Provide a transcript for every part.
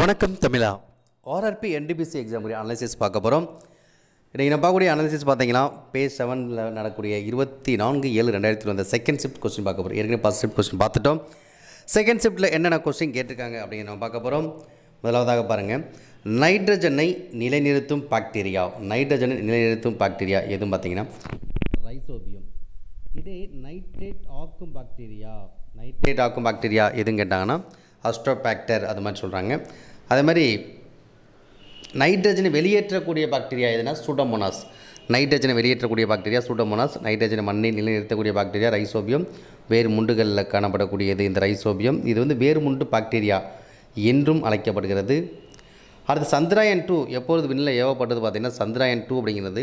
வணக்கம் தமிழா. RRB NTPC exam analysis பார்க்க போகிறோம். இன்றைக்கி நம்ம பார்க்கக்கூடிய அனாலிசிஸ் பார்த்தீங்கன்னா பேஜ் 7ல் நடக்கக்கூடிய 24/7/2020 செகண்ட் ஷிஃப்ட் கொஸ்டின் பார்க்க போகிறோம். ஏற்கனவே ஃபஸ்ட் ஷிஃப்ட் கொஸ்டின் பார்த்துட்டோம். செகண்ட் ஷிஃப்ட்டில் என்னென்ன கொஸ்டின் கேட்டிருக்காங்க அப்படின்னு நம்ம பார்க்க போகிறோம். முதலாவதாக பாருங்கள், நைட்ரஜனை நிலைநிறுத்தும் பாக்டீரியா. நைட்ரஜனை நிலைநிறுத்தும் பாக்டீரியா எதுவும் பார்த்தீங்கன்னா ரைசோபியம். இதே நைட்ரேட் ஆக்கும் பாக்டீரியா, நைட்ரேட் ஆக்கும் பாக்டீரியா எதுன்னு கேட்டாங்கன்னா அஸ்ட்ரோபாக்டர், அது மாதிரி சொல்கிறாங்க. அதே மாதிரி நைட்ரஜனை வெளியேற்றக்கூடிய பாக்டீரியா எதுனா சூடோமோனாஸ். நைட்ரஜனை வெளியேற்றக்கூடிய பாக்டீரியா சூடோமோனாஸ். நைட்ரஜனை மண்ணில் நிலைநிறுத்தக்கூடிய பாக்டீரியா ரைசோபியம். வேறு முண்டுகளில் காணப்படக்கூடியது இந்த ரைசோபியம். இது வேறு முண்டு பாக்டீரியா என்றும் அழைக்கப்படுகிறது. அடுத்து சந்திராயன் 2 எப்பொழுது விண்ணில் ஏவப்பட்டது பார்த்தீங்கன்னா சந்திராயன் 2 அப்படிங்கிறது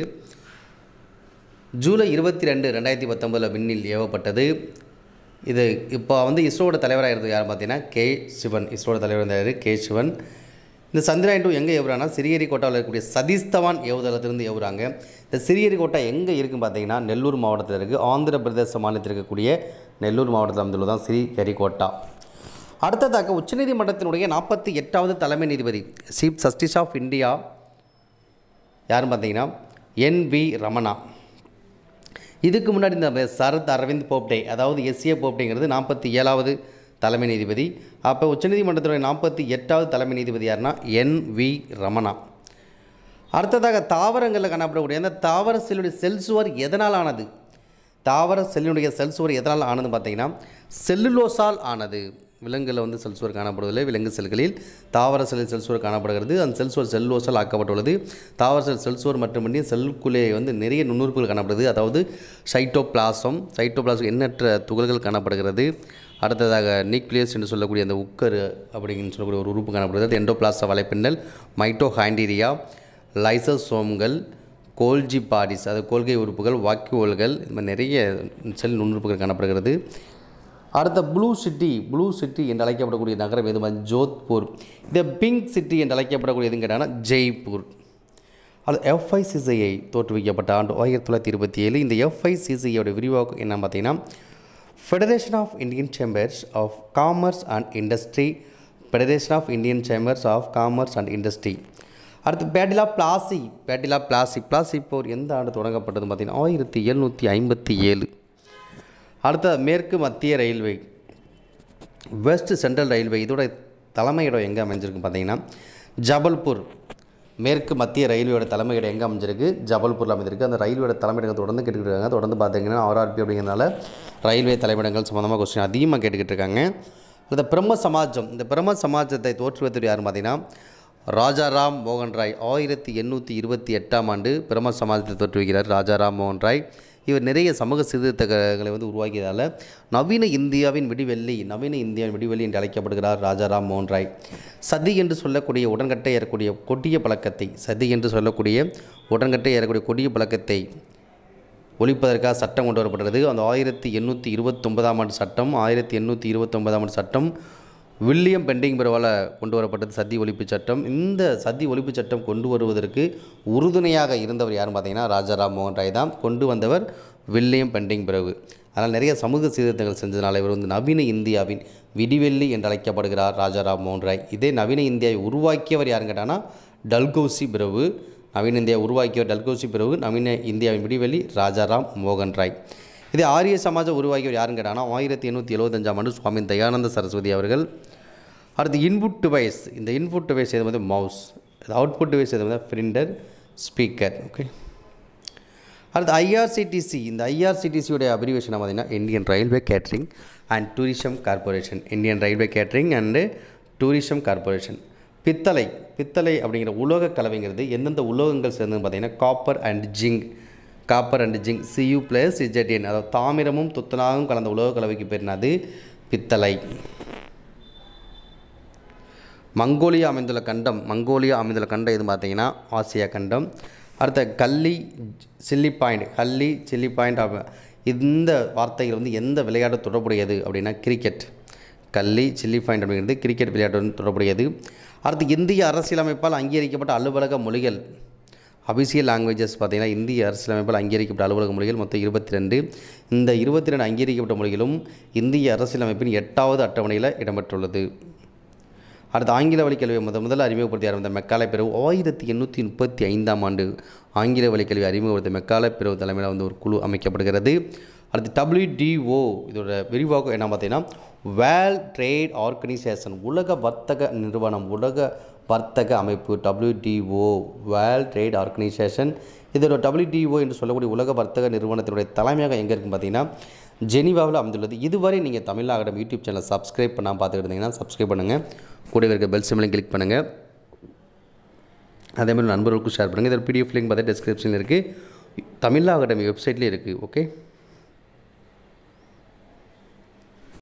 ஜூலை 22, 2019 விண்ணில் ஏவப்பட்டது. இது இப்போ இஸ்ரோட தலைவராக இருந்தது யார் பார்த்தீங்கன்னா கே சிவன். இஸ்ரோட தலைவர் இருந்தார் கே சிவன். இந்த சந்திராயன் 2 எங்கே ஏவுறாங்கன்னா சிறியரிகோட்டாவில் இருக்கக்கூடிய சதீஷ் தவான் ஏவுதளத்திலிருந்து ஏவுறாங்க. இந்த சிறியரிகோட்டா எங்கே இருக்குன்னு பார்த்தீங்கன்னா நெல்லூர் மாவட்டத்தில் இருக்குது. ஆந்திர பிரதேச மாநிலத்தில் இருக்கக்கூடிய நெல்லூர் மாவட்டத்தில் அமைந்துள்ளது தான் ஸ்ரீஹரிகோட்டா. அடுத்ததாக உச்சநீதிமன்றத்தினுடைய 48வது தலைமை நீதிபதி சீஃப் ஜஸ்டிஸ் ஆஃப் இந்தியா யாருன்னு பார்த்தீங்கன்னா NV ரமணா. இதுக்கு முன்னாடி இந்த சரத் அரவிந்த் போப்டே, அதாவது SA போப்டேங்கிறது 47வது தலைமை நீதிபதி. அப்போ உச்சநீதிமன்றத்துடைய 48வது தலைமை நீதிபதி யாருன்னா NV ரமணா. அடுத்ததாக தாவரங்களில் காணப்படக்கூடிய அந்த தாவர செல்லுடைய செல் சுவர் எதனால் ஆனது? தாவர செல்லினுடைய செல் சுவர் எதனால் ஆனதுன்னு பார்த்தீங்கன்னா செல்லுலோஸால் ஆனது. விலங்குகளில் செல் சுவர் காணப்படுவதில்லை. விலங்கு செல்களில் தாவர செல்லில் செல் சுவர் காணப்படுகிறது. அந்த செல் சுவர் செல்லுலோஸால் ஆக்கப்பட்டுள்ளது. தாவர செல் சுவர் மட்டுமின்றி செல்லுக்குள்ளே நிறைய நுண்ணுறுப்புகள் காணப்படுது. அதாவது சைட்டோபிளாசம் எண்ணற்ற துகள்கள் காணப்படுகிறது. அடுத்ததாக நியூக்ளியஸ் என்று சொல்லக்கூடிய அந்த உக்கர் அப்படின்னு சொல்லக்கூடிய ஒரு உறுப்பு காணப்படுகிறது. எண்டோபிளாச வலைப்பின்னல், மைட்டோகாண்ட்ரியா, லைசோசோம்கள், கோல்ஜி பாடிஸ், அது கொள்கை உறுப்புகள், வாக்யூல்கள், இது மாதிரி நிறைய செல் நுண்ணுறுப்புகள் காணப்படுகிறது. அடுத்த ப்ளூ சிட்டி என்று அழைக்கப்படக்கூடிய நகரம் எது? ஜோத்பூர். இந்த பிங்க் சிட்டி என்று அழைக்கப்படக்கூடிய எதுன்னு கேட்டாங்கன்னா ஜெய்ப்பூர். அது FICCI தோற்றுவிக்கப்பட்ட ஆண்டு 1927. இந்த FICCIயோட விரிவாக்கம் என்ன பார்த்தீங்கன்னா federation of Indian chambers of commerce and industry. Federation of Indian chambers of commerce and industry. அடுத்து பேட்டிலா பிளாசி போர் எந்த ஆண்டு தொடங்கப்பட்டது பார்த்தீங்கன்னா 1757. அடுத்த மேற்கு மத்திய ரயில்வே, வெஸ்ட் சென்ட்ரல் ரயில்வே, இதோட தலைமையிடம் எங்கே அமைஞ்சிருக்கு பார்த்தீங்கன்னா ஜபல்பூர். மேற்கு மத்திய ரயில்வேயோட தலைமையிடம் எங்கே அமைஞ்சிருக்கு? ஜபல்பூரில் அமைஞ்சிருக்கு. அந்த ரயில்வேயோட தலைமையிடங்கள் தொடர்ந்து கேட்டுக்கிட்டு இருக்காங்க. தொடர்ந்து பார்த்தீங்கன்னா RRP அப்படிங்கிறதுனால ரயில்வே தலைமையிடங்கள் சம்மந்தமாக கொஸ்டின் அதிகமாக கேட்டுக்கிட்டு இருக்காங்க. அடுத்த பிரம்ம சமாஜம். இந்த பிரம்ம சமாஜத்தை தோற்றுவித்தது யாருன்னு பார்த்தீங்கன்னா ராஜாராம் மோகன் ராய். 1828ஆம் ஆண்டு பிரம்ம சமாஜத்தை தோற்றுவிக்கிறார் ராஜாராம் மோகன் ராய். இவர் நிறைய சமூக சீர்திருத்தங்களை உருவாக்கியதால் நவீன இந்தியாவின் விடிவெள்ளி என்று அழைக்கப்படுகிறார் ராஜாராம் மோகன் ராய். சதி என்று சொல்லக்கூடிய உடன்கட்டை ஏறக்கூடிய கொடிய பழக்கத்தை ஒழிப்பதற்காக சட்டம் கொண்டு வரப்பட்டது. அந்த 1829ஆம் ஆண்டு சட்டம். 1829ஆம் ஆண்டு சட்டம் வில்லியம் பெண்டிங் பரவால் கொண்டு வரப்பட்டது சதி ஒழிப்பு சட்டம். இந்த சதி ஒழிப்பு சட்டம் கொண்டு வருவதற்கு உறுதுணையாக இருந்தவர் யாருன்னு பார்த்தீங்கன்னா ராஜாராம் மோகன் ராய் தான். கொண்டு வந்தவர் வில்லியம் பெண்டிங் பிரபு. அதனால் நிறைய சமூக சீர்திருத்தங்கள் செஞ்சதுனால இவர் நவீன இந்தியாவின் விடிவெள்ளி என்று அழைக்கப்படுகிறார் ராஜாராம் மோகன் ராய். இதே நவீன இந்தியாவை உருவாக்கியவர் யாருன்னு கேட்டாங்கன்னா டல்கௌசி பிரபு. நவீன இந்தியாவை உருவாக்கியவர் டல்கௌசி பிரபு. நவீன இந்தியாவின் விடிவெள்ளி ராஜாராம் மோகன் ராய். இதே ஆரிய சமாஜம் உருவாக்கியவர் யாருன்னு கேட்டாங்கன்னா 1875ஆம் ஆண்டு சுவாமி தயானந்த சரஸ்வதி அவர்கள். அடுத்து இன்புட் டிவைஸ். இந்த இன்புட் டிவைஸ் எது மவுஸ். அவுட்புட் டிவைஸ் எது பிரிண்டர், ஸ்பீக்கர். ஓகே. அடுத்து IRCTC. இந்த IRCTCயோடைய அப்ரிவேஷன் பார்த்தீங்கன்னா Indian railway catering and tourism corporation. பித்தளை அப்படிங்கிற உலோக கலவைங்கிறது எந்தெந்த உலோகங்கள் சேர்ந்ததுன்னு பார்த்தீங்கன்னா காப்பர் அண்ட் ஜிங்க். Cu+Zn, அதாவது தாமிரமும் துத்தநாகம் கலந்த உலோக கலவைக்கு பேர் அது பித்தளை. மங்கோலியா அமைந்துள்ள கண்டம் எது பார்த்தீங்கன்னா ஆசியா கண்டம். அடுத்த கல்லி சில்லி பாயிண்ட். இந்த வார்த்தைகள் எந்த விளையாட்டு தொடர்புடையது அப்படின்னா கிரிக்கெட். கல்லி சில்லி பாயிண்ட் அப்படிங்கிறது கிரிக்கெட் விளையாட்டுடன் தொடர்புடையது. அடுத்து இந்திய அரசியலமைப்பால் அங்கீகரிக்கப்பட்ட அலுவலக மொழிகள். அபிஷியல் லாங்குவேஜஸ் பார்த்தீங்கன்னா இந்திய அரசியலமைப்பால் அங்கீகரிக்கப்பட்ட அலுவலக மொழிகள் மொத்தம் 22. இந்த 22 அங்கீகரிக்கப்பட்ட மொழிகளும் இந்திய அரசியலமைப்பின் 8வது அட்டவணையில் இடம்பெற்றுள்ளது. அடுத்து ஆங்கில வழி கல்வியை முதல்ல அறிமுகப்படுத்தி ஆரம்பித்த மெக்காலே பிரிவு 1835ஆம் ஆண்டு ஆங்கில வழி கல்வி அறிமுகப்படுத்த மெக்காலே பிரிவு தலைமையில் வந்து ஒரு குழு அமைக்கப்படுகிறது. அடுத்து WTO இதோட விரிவாக்கம் என்ன பார்த்தீங்கன்னா வேர்ல்ட் ட்ரேட் ஆர்கனைசேஷன் உலக வர்த்தக நிறுவனம் உலக வர்த்தக அமைப்பு WTO வேர்ல்ட் ட்ரேட் ஆர்கனைசேஷன். இதோட WTO என்று சொல்லக்கூடிய உலக வர்த்தக நிறுவனத்தினுடைய தலைமையாக எங்கே இருக்குன்னு பார்த்தீங்கன்னா ஜெனீவாவில் அமைந்துள்ளது. இதுவரை நீங்கள் தமிழ் அகாடமி யூடியூப் சேனலை சப்ஸ்கிரைப் பண்ணாமல் பார்த்துக்கிட்டு இருந்தீங்கன்னா சப்ஸ்கிரைப் பண்ணுங்கள், கூடவே இருக்க பெல் சிம்பலையும் கிளிக் பண்ணுங்கள், அதேமாதிரி நண்பர்களுக்கும் ஷேர் பண்ணுங்கள். இதோட PDF லிங்க் பார்த்தா டிஸ்கிரிப்ஷனில் இருக்குது, தமிழ் அகாடமி வெப்சைட்லேயே இருக்குது. ஓகே.